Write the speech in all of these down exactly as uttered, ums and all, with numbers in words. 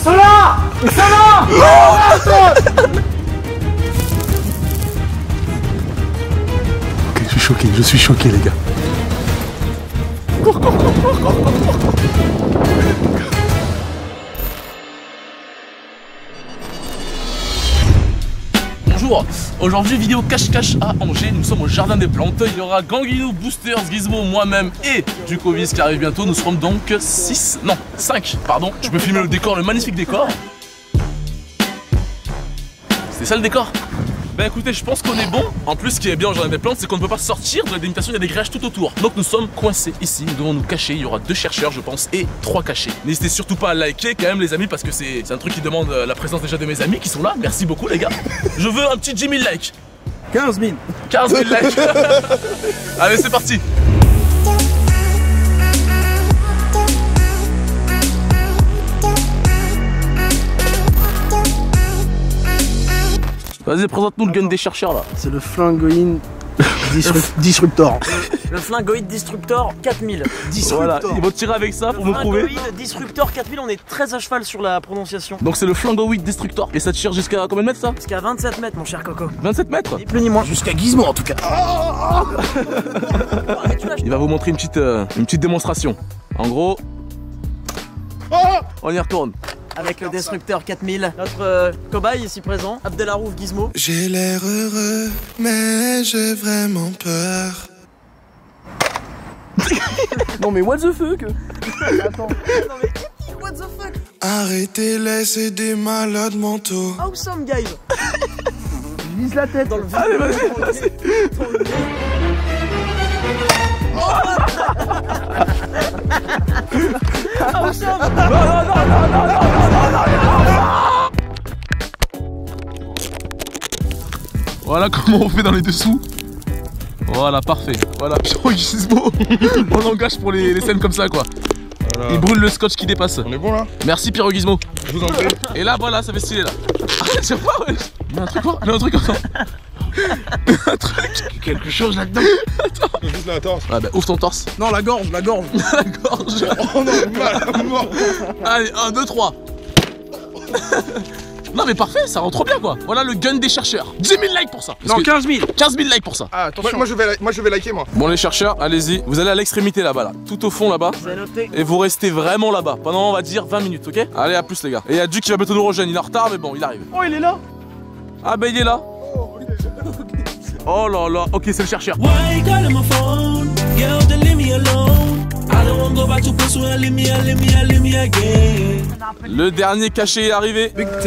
sont là. Ils sont là. Ok, je suis choqué, je suis choqué les gars. Cours, cours, cours, cours, cours, cours, cours. Bonjour, aujourd'hui vidéo cache-cache à Angers, nous sommes au Jardin des Plantes, il y aura Ganguinou, Boosters, Gizmo, moi-même et Ducovis qui arrive bientôt, nous serons donc six, non cinq, pardon, je peux filmer le décor, le magnifique décor. C'est ça le décor? Bah écoutez, je pense qu'on est bon. En plus, ce qui est bien au Jardin des Plantes, c'est qu'on ne peut pas sortir de la délimitation, il y a des grillages tout autour. Donc nous sommes coincés ici, nous devons nous cacher. Il y aura deux chercheurs, je pense, et trois cachés. N'hésitez surtout pas à liker quand même les amis, parce que c'est un truc qui demande la présence déjà de mes amis qui sont là. Merci beaucoup les gars. Je veux un petit dix mille likes. quinze mille. quinze mille likes. Allez, c'est parti. Vas-y, présente-nous le gun des chercheurs là. C'est le Flingoïne Disruptor. Le Flingoïde Disruptor quatre mille. Voilà, ils vont tirer avec ça pour nous prouver. Le Flingoïde Disruptor quatre mille, on est très à cheval sur la prononciation. Donc c'est le Flingoïde Destructor. Et ça tire jusqu'à combien de mètres ça? Jusqu'à vingt-sept mètres mon cher Coco. vingt-sept mètres? Ni plus ni moins. Jusqu'à Gizmo en tout cas. Il va vous montrer une petite, euh, une petite démonstration. En gros, on y retourne. Avec le Destructeur quatre mille, notre euh, cobaye ici présent, Abdelarouf Gizmo. J'ai l'air heureux, mais j'ai vraiment peur. Non mais what the fuck. Attends. Non mais what the fuck. Arrêtez-les, c'est des malades mentaux. Awesome guys. Vise la tête. Dans le Allez, vas-y, vas-y. Awesome. Non, non, non, non, non, non, non, non, non. Voilà comment on fait dans les dessous. Voilà, parfait. Voilà, Pyro Gizmo. On engage pour les, les scènes comme ça quoi. Voilà. Il brûle le scotch qui dépasse. On est bon là? Merci Pyro Gizmo. Je vous en prie. Et là voilà, ça fait stylé là. Ah, c'est pas ouais. Il y a un truc quoi? Il y a un truc attends. Un truc. Quelque chose là-dedans. Attends. Juste la torse. Ah bah ouvre ton torse. Non la gorge, la gorge. La gorge. Oh non, mal à mort. Allez, un, deux, trois. Non mais parfait, ça rend trop bien quoi. Voilà le gun des chercheurs. dix mille likes pour ça. Parce Non, que... quinze mille. quinze mille likes pour ça. Ah, attention. Moi, moi, je vais, moi je vais liker moi. Bon les chercheurs, allez-y. Vous allez à l'extrémité là-bas là. Tout au fond là-bas. Vous avez noté. Et vous restez vraiment là-bas. Pendant on va dire vingt minutes, ok? Allez, à plus les gars. Et il y a Duke qui va bientôt nous rejoindre. Il est en retard mais bon, il arrive. Oh il est là. Ah bah il est là. Oh là là, ok c'est le chercheur. Le dernier caché est arrivé.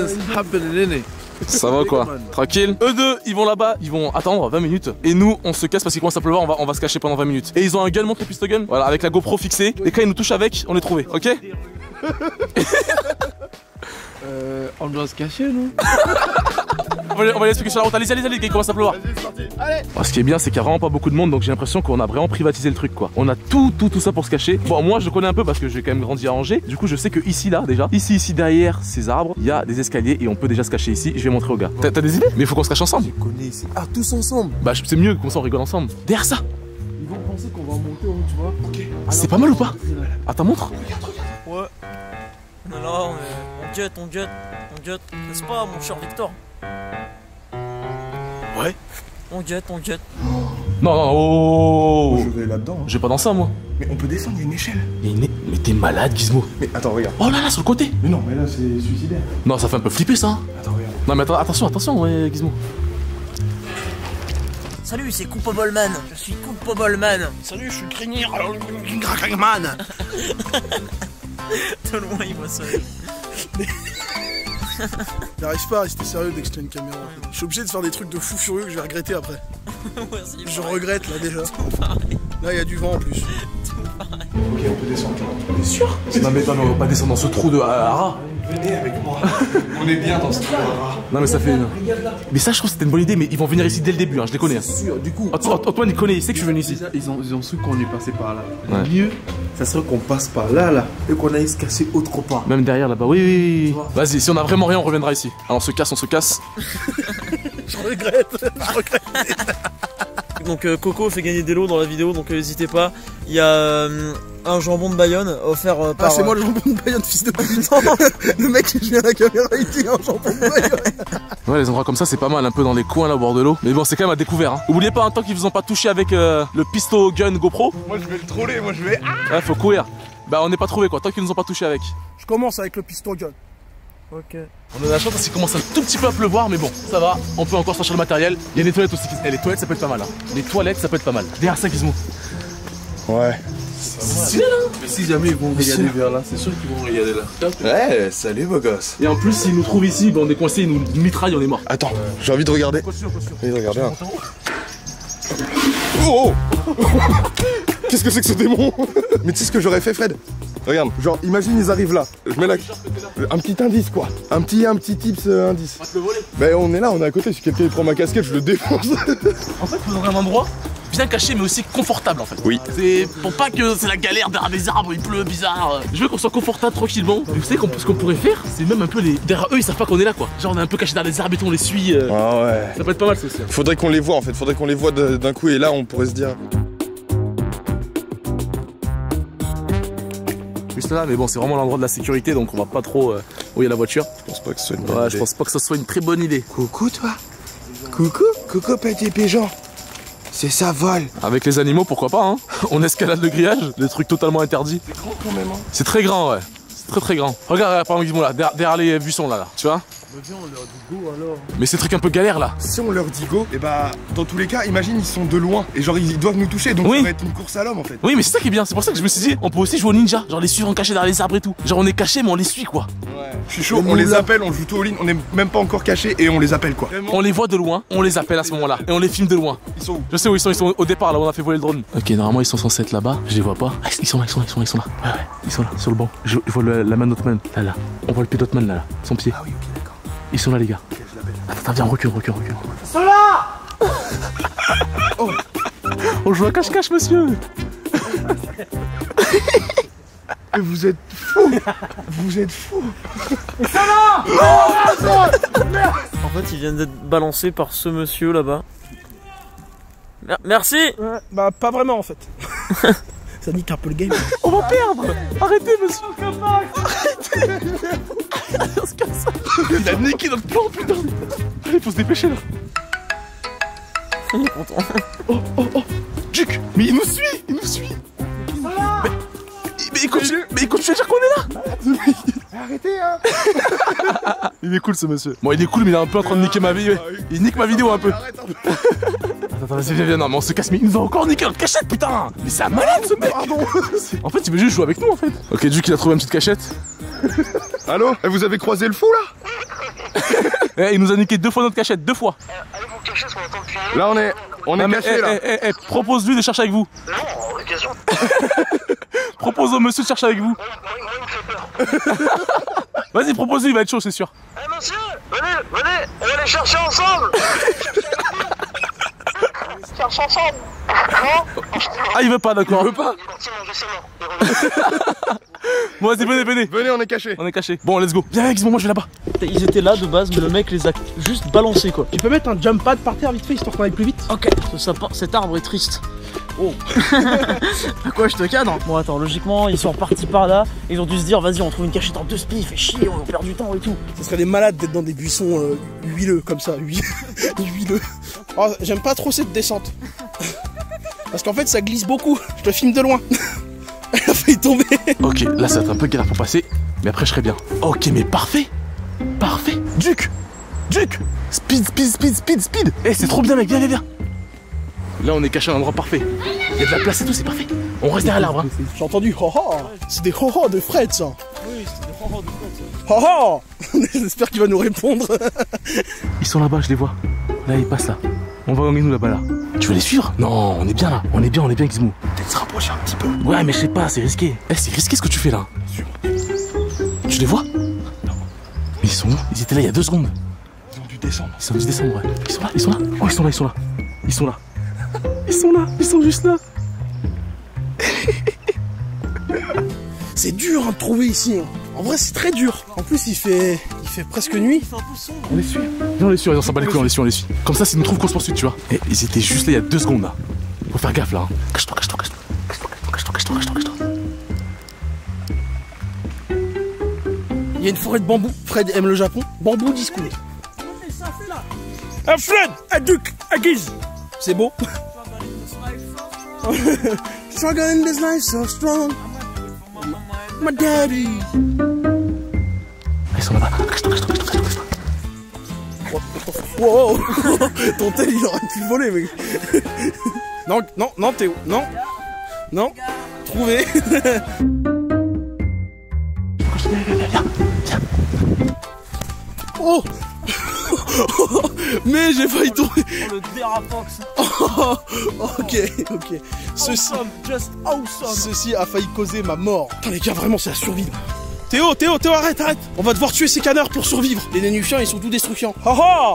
Ça va quoi? Tranquille. Eux deux, ils vont là-bas, ils vont attendre vingt minutes. Et nous, on se casse parce qu'il commence à pleuvoir, on va, on va se cacher pendant vingt minutes. Et ils ont un gun, montre le pistol gun. Voilà, avec la GoPro fixée. Et quand ils nous touchent avec, on est trouvé, ok? Euh, on doit se cacher nous. On va, on va les expliquer sur la route. Allez, allez, allez, il commence à pleuvoir. Oh, ce qui est bien, c'est qu'il n'y a vraiment pas beaucoup de monde, donc j'ai l'impression qu'on a vraiment privatisé le truc quoi. On a tout, tout, tout ça pour se cacher. Bon, moi je connais un peu parce que j'ai quand même grandi à Angers. Du coup, je sais que ici, là, déjà, ici, ici, derrière ces arbres, il y a des escaliers et on peut déjà se cacher ici. Je vais montrer aux gars. T'as des idées? Mais il faut qu'on se cache ensemble. Je connais ici. Ah, tous ensemble. Bah, c'est mieux comme ça, on rigole ensemble. Derrière ça. Ils vont penser qu'on va monter en haut, tu vois. Ok. C'est pas mal ou pas? Attends, montre. Ouais. Non non, on jette, on jette, on jette. N'est-ce pas mon cher Victor? Ouais. On jette, on jette. Non, non, oh. Moi, je vais là-dedans. Hein. Je vais pas dans ça, moi. Mais on peut descendre, il y a une échelle. Il y a une... Mais t'es malade, Gizmo. Mais attends, regarde. Oh là là, sur le côté. Mais non, mais là c'est suicidaire. Non, ça fait un peu flipper ça. Attends, regarde. Non, mais attends, attention, attention, ouais, Gizmo. Salut, c'est Coupe Ballman. Je suis Coupe Ballman. Salut, je suis Grignir. Man. De loin, il voit ça. J'arrive pas à rester sérieux dès que je tiens une caméra. Je suis obligé de faire des trucs de fou furieux que je vais regretter après. Ouais, Je regrette là déjà. Là il y a du vent en plus. Ok, on peut descendre. T'es sûr? Non, mais, non, mais on va pas descendre dans ce trou de Hara. Venez avec moi. On est bien dans ce trou. Non, mais ça fait. Mais ça, je trouve que c'était une bonne idée, mais ils vont venir ici dès le début, hein, je les connais. Hein. Sûr, du coup. Antoine, Antoine, il connaît, il sait que je suis venu ici. Ils ont, ils ont su qu'on est passé par là. Ouais. Le mieux, ça serait qu'on passe par là, là, et qu'on aille se cacher autre part. Même derrière là-bas, oui, oui, oui. Vas-y, si on a vraiment rien, on reviendra ici. Alors on se casse, on se casse. Je regrette, je regrette. Donc euh, Coco fait gagner des lots dans la vidéo, donc n'hésitez pas. Il y a euh, un jambon de Bayonne offert euh, par... Ah c'est moi le jambon de Bayonne, fils de pute. Le mec qui vient à la caméra il dit un jambon de Bayonne. Ouais, les endroits comme ça c'est pas mal, un peu dans les coins là au bord de l'eau. Mais bon, c'est quand même à découvert. Hein. Oubliez pas, un temps qu'ils vous ont pas touché avec euh, le pisto gun GoPro. Moi je vais le troller, moi je vais. Ouais, faut courir. Bah on n'est pas trouvé quoi, tant qu'ils nous ont pas touché avec. Je commence avec le piston gun. Ok. On a de la chance parce qu'il commence un tout petit peu à pleuvoir, mais bon, ça va, on peut encore sortir le matériel. Il y a des toilettes aussi. Eh, les toilettes ça peut être pas mal. Hein. Les toilettes ça peut être pas mal. Derrière ça, Gizmo. Ouais. C'est là. Mais si jamais ils vont regarder vers là, c'est sûr qu'ils vont regarder là. Ouais, salut beau gosse. Et en plus, s'ils nous trouvent ici, bah, on est coincé, ils nous mitraillent, on est mort. Attends, j'ai envie de regarder. Continue, continue. J'ai envie de regarder. Hein. Oh, oh. Qu'est-ce que c'est que ce démon? Mais tu sais ce que j'aurais fait, Fred? Regarde, genre imagine ils arrivent là. Je mets la... un petit indice quoi. Un petit un petit tips euh, indice. On va te le voler. Ben on est là, on est à côté. Si quelqu'un prend ma casquette, je le défonce. En fait, faut dans un endroit bien caché mais aussi confortable en fait. Oui. C'est pour pas que c'est la galère derrière des arbres, il pleut bizarre. Je veux qu'on soit confortable tranquillement. Vous savez ce qu'on pourrait faire? C'est même un peu les... Derrière eux ils savent pas qu'on est là quoi. Genre on est un peu caché derrière les arbres et tout, on les suit. Euh... Ah ouais. Ça peut être pas mal ça aussi. Faudrait qu'on les voit en fait. Faudrait qu'on les voit d'un coup et là on pourrait se dire. Juste là, mais bon c'est vraiment l'endroit de la sécurité donc on va pas trop euh, où il y a la voiture. Je pense pas que ce soit une bonne Ouais, idée. je pense pas que ça soit une très bonne idée. Coucou toi. Coucou. Coucou petit pigeon. C'est ça vole. Avec les animaux pourquoi pas hein. On escalade le grillage, des trucs totalement interdits. C'est grand quand même. Hein. C'est très grand ouais. C'est très très grand. Regarde, regarde par exemple Gizmo là, derrière, derrière les buissons là, là, tu vois. Mais viens, on leur dit go alors. Mais ces trucs un peu galères là. Si on leur dit go, et bah dans tous les cas, imagine ils sont de loin et genre ils doivent nous toucher donc Oui. ça va être une course à l'homme en fait. Oui mais c'est ça qui est bien, c'est pour ça que je me suis dit on peut aussi jouer au ninja, genre les suivre en caché derrière les arbres et tout. Genre on est caché mais on les suit quoi. Ouais. Je suis chaud, on les appelle, on joue tout au ligne, on est même pas encore cachés et on les appelle quoi. On les voit de loin, on les appelle à ce moment-là et on les filme de loin. Ils sont où? Je sais où ils sont, ils sont au départ là où on a fait voler le drone. Ok, normalement ils sont censés être là-bas, je les vois pas. Ah, ils sont là, ils sont là, ils sont là, ils sont là. Ouais ouais, ils sont là, sur le banc. Je, je vois le, la main de notre man, là là. On voit le pied de notre man là, là, son pied. Ah oui, ok, d'accord. Ils sont là les gars. Ok, je l'appelle. Attends, attends, viens, on recule, recule, recule. Ils sont là. Oh. On joue à cache-cache monsieur. Et vous êtes fous. Vous êtes fous. En fait, ils viennent d'être balancés par ce monsieur là-bas. Mer- Merci. Ouais, bah pas vraiment en fait. Ça nique un peu le game. On va perdre. Arrêtez monsieur. Arrêtez. On se casse. Il a niqué notre plan putain. Il faut se dépêcher là. Il est content. Oh oh oh. Duc. Mais il nous suit. Il nous suit. Mais, mais il continue. Mais il continue à dire qu'on est là. Arrêtez hein. Il est cool ce monsieur. Bon il est cool mais il est un peu en train de niquer ma vie. Ouais. Il nique ma vidéo un peu. Arrête un peu. Attends, vas-y, viens, viens, non, mais on se casse, mais il nous a encore niqué notre cachette, putain! Mais c'est un malade ce mec! Pardon. En fait, il veut juste jouer avec nous en fait. Ok, Duc, il a trouvé une petite cachette. Allô? Eh, vous avez croisé le fou là? Eh, il nous a niqué deux fois notre cachette, deux fois. Allez vous cacher sur la tente prière. Là on est. On est Non, mais, cachés eh, là. eh, eh, eh, propose-lui de chercher avec vous. Non, en occasion. Propose au monsieur de chercher avec vous. Moi, moi, il me fait peur. Vas-y, propose-lui, il va être chaud, c'est sûr. Eh monsieur, venez, venez, on va les chercher ensemble. Cherche ensemble. Non? Ah, il veut pas, d'accord. Il veut pas. Il est parti manger ses morts. Il revient. Bon, vas-y, venez, venez. Venez, on est cachés. On est caché. Bon, let's go. Viens, Gizmo, moi je vais là-bas. Ils étaient là de base, mais le mec les a juste balancés quoi. Tu peux mettre un jump pad par terre vite fait histoire qu'on aille plus vite. Ok. Ce sapin, cet arbre est triste. Oh. À quoi je te cadre? Bon attends, logiquement ils sont repartis par là. Ils ont dû se dire vas-y on trouve une cachette en deux spies, fait chier, on perd du temps et tout. Ce serait des malades d'être dans des buissons euh, huileux comme ça, huileux. huileux. Oh, j'aime pas trop cette descente. Parce qu'en fait ça glisse beaucoup. Je te filme de loin. Elle a failli tomber. Ok, là ça va être un peu galère pour passer, mais après je serai bien. Ok, mais parfait. Parfait. Duc. Duc. Speed, speed, speed, speed, speed. Eh, c'est trop bien, mec, viens, viens, viens. Là on est caché à un endroit parfait. Il y a de la place et tout, c'est parfait. On reste derrière l'arbre. Hein. J'ai entendu ho ho. C'est des ho ho de Fred ça. Oui, c'est des horreurs de quoi ça. Ho ho. J'espère qu'il va nous répondre. Ils sont là-bas, je les vois. Là, ils passent là. On va gagner nous là-bas là. Tu veux les suivre? Non, on est bien là. On est bien, on est bien, Gizmo. Peut-être se rapprocher un petit peu. Ouais, mais je sais pas, c'est risqué. Eh, c'est risqué ce que tu fais là. Tu les vois? Non. Mais ils sont où? Ils étaient là il y a deux secondes. Ils ont dû descendre. Ils sont dû descendre, ouais. Ils sont là, ils sont là. Oh, ils sont là, ils sont là. Ils sont là. Ils sont là, ils sont juste là. C'est dur hein, de trouver ici. Hein. En vrai, c'est très dur. En plus, il fait, il fait presque nuit. On les suit. Viens, on les suit, on s'en bat les couilles, on les suit, on les suit. Comme ça, s'ils nous trouvent qu'on se poursuit, tu vois. Et ils étaient juste là il y a deux secondes là. Faut faire gaffe là. Hein. Cache-toi, cache-toi, cache-toi. Cache-toi, cache-toi, cache-toi, cache-toi. Il y a une forêt de bambou. Fred aime le Japon. Bambou discount. Un Fred, un Duc, un Guise. C'est beau. Struggle in this life so strong. My daddy. Ils sont là-bas. Cache-toi, cache-toi, cache-toi, cache-toi. Wow. Ton tel il aurait pu voler mec. Non, non, non Théo, non. Non. Trouvé. Oh. Mais j'ai failli tomber. Oh, le dérapox. Oh, ok, ok. Ceci, Awesome, just awesome. ceci a failli causer ma mort. Putain les gars, vraiment c'est la survie. Théo, Théo, Théo, arrête, arrête. On va devoir tuer ces canards pour survivre. Les Nénufiens, ils sont tout destructiants. Ha ha.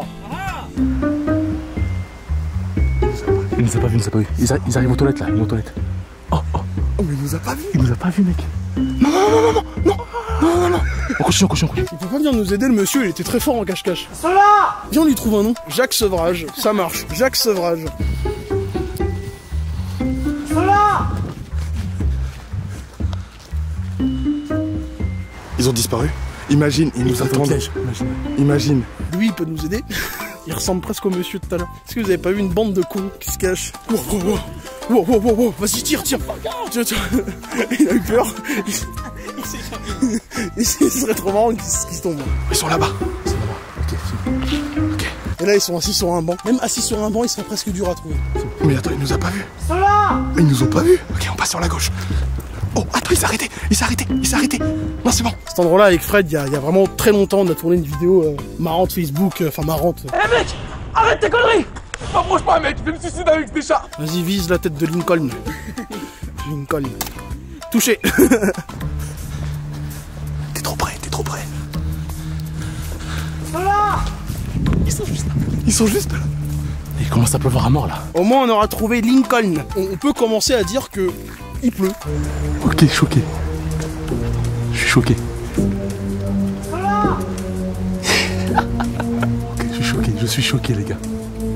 Il nous a pas vu, il nous a pas vu. Ils, a- ils arrivent aux toilettes là, ils vont aux toilettes. Oh, oh, Oh, mais il nous a pas vu. il nous a pas vu, mec. Non, non, non, non, non, non, non, non, non. On continue, on continue, on continue. Il peut pas venir nous aider, le monsieur, il était très fort en cache-cache. Cela. Viens, on lui trouve un nom. Jacques Sevrage, ça marche. Jacques Sevrage. Ils ont disparu. Imagine, ils nous attendent. Piège, imagine. Imagine. Lui, il peut nous aider. Il ressemble presque au monsieur de tout à l'heure. Est-ce que vous avez pas vu une bande de cons qui se cachent? Wow, wow, wow. Wow, wow, wow, wow. Vas-y, tire, tire. Tiens, tiens. Il a eu peur. Il serait trop marrant qu'il se tombe. Ils sont là-bas. Et là, ils sont assis sur un banc. Même assis sur un banc, il serait presque dur à trouver. Mais attends, il nous a pas vus. Ils nous ont pas vus. Ok, on passe sur la gauche. Oh, attends, il s'est arrêté. Il s'est arrêté. Il s'est arrêté. Non, c'est bon. Cet endroit-là, avec Fred, il y, a- il y a vraiment très longtemps, on a tourné une vidéo euh, marrante Facebook. euh, Enfin, marrante. Eh mec, arrête tes conneries. M'approche pas, mec, je vais me suicider avec des chats. Vas-y, vise la tête de Lincoln. Lincoln. Touché. T'es trop près, t'es trop près. Ils sont juste là. Ils sont juste là. Il commence à pleuvoir à mort là. Au moins, on aura trouvé Lincoln. On, on peut commencer à dire que il pleut. Ok, choqué. Je suis choqué. Ok, je suis choqué, je suis choqué les gars.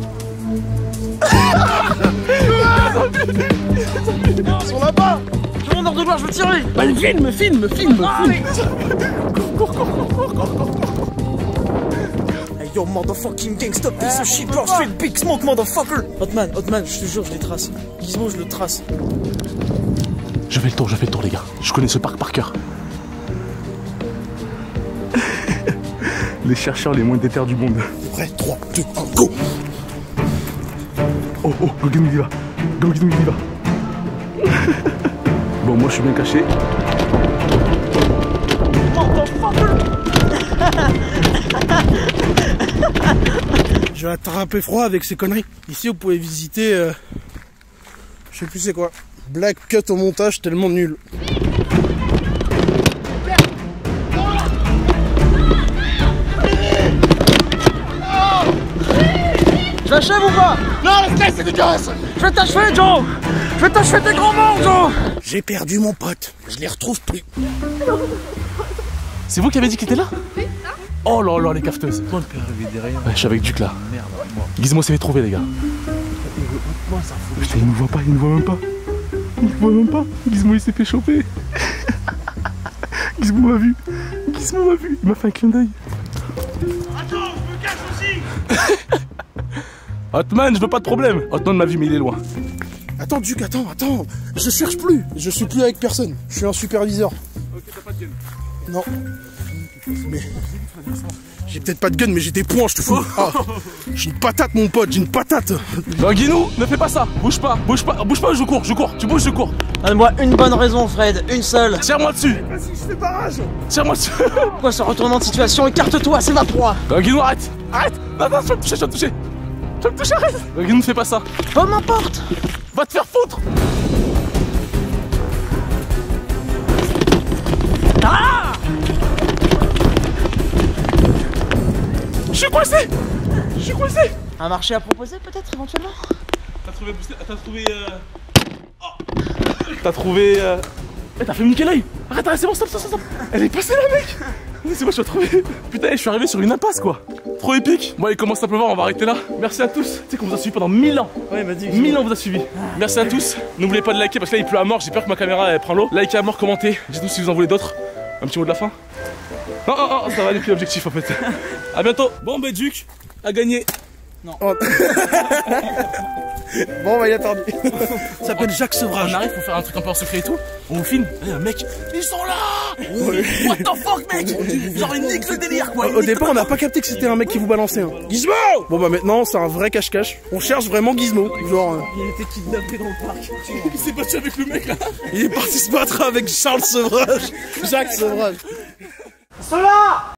Ils sont là-bas. Tout le monde hors de gloire, je veux tirer. Bah, filme, filme, filme, Ah, filme. mais- Hey yo motherfucking gangsta piece of shit, bro, street big smoke motherfucker. Hotman, Hotman, je te jure, je les trace. Gizmo, je le trace. Je fais le tour, je fais le tour les gars. Je connais ce parc par cœur. Les chercheurs les moins déter du monde. Prêt, trois, deux, un, go. Oh oh, Gogino il y va. Gogino il y va. Bon, moi je suis bien caché. Je vais attraper froid avec ces conneries. Ici, vous pouvez visiter. Euh, je sais plus c'est quoi. Black cut au montage, tellement nul. Je l'achève ou pas? Non, laisse-les, c'est dégueulasse. Je vais t'achever, Joe. Je vais t'achever tes grands morts, Joe. J'ai perdu mon pote. Je les retrouve plus. C'est vous qui avez dit qu'il était là? Oh là là, les cafeteuses. Ouais, je suis avec Duc là. Gizmo s'est fait trouver les gars. Putain, il nous voit pas, il nous voit même pas. Il nous voit même pas. Gizmo il s'est fait choper. Gizmo m'a vu. Gizmo m'a vu. Il m'a fait un clin d'œil. Attends, je me cache aussi. Hotman, je veux pas de problème. Hotman m'a vu, mais il est loin. Attends, Duc, attends, attends. Je cherche plus. Je suis plus avec personne. Je suis un superviseur. Ok, t'as pas de gun. Non. Mais. J'ai peut-être pas de gun, mais j'ai des points, je te fous. Ah, j'ai une patate, mon pote, j'ai une patate. Non, Guinou, ne fais pas ça. Bouge pas, bouge pas, bouge pas, je cours, je cours. Tu bouges, je cours. Donne-moi une bonne raison, Fred, une seule. Tire-moi dessus. Vas-y, je fais barrage. Tire-moi dessus. Pourquoi ce retournement de situation? Écarte-toi, c'est ma proie. Non, Guinou, arrête. Arrête. Non, non, je vais me toucher, je vais me toucher. Je vais me toucher, arrête. Non, Guinou, ne fais pas ça. Peu m'importe. Va te faire foutre. Ah! Je suis coincé. Je suis coincé. Un marché à proposer, peut-être, éventuellement? T'as trouvé... T'as trouvé... Euh... Oh. T'as trouvé... Euh... Eh, t'as fait me niquer l'œil. Arrête, arrête, c'est bon, stop, stop, stop. Elle est passée là, mec. C'est moi, je suis retrouvé. Putain, je suis arrivé sur une impasse, quoi. Trop épique. Bon, il commence à pleuvoir, on va arrêter là. Merci à tous. Tu sais qu'on vous a suivi pendant mille ans. Ouais, vas-y. mille ans, on vous a suivi. Merci à tous. N'oubliez pas de liker parce que là, il pleut à mort. J'ai peur que ma caméra elle prend l'eau. Likez à mort, commentez. Dites-nous si vous en voulez d'autres. Un petit mot de la fin. Oh, oh, oh, ça va aller plus l'objectif en fait. À bientôt. Bon, bah, Duc a gagné. Non. Oh. Bon, bah, il a perdu. Ça s'appelle Jacques Sevrage. On arrive pour faire un truc un peu en secret et tout. On vous filme. Eh, un mec, ils sont là. What the fuck, mec. Genre, ils niquent le délire, quoi. Au départ, on n'a pas capté que c'était un mec qui vous balançait. Hein. Gizmo. Bon, bah, maintenant, c'est un vrai cache-cache. On cherche vraiment Gizmo. Genre. Euh... Il était kidnappé dans le parc. Il s'est battu avec le mec là. Il est parti se battre avec Charles Sevrage. Jacques Sevrage. Cela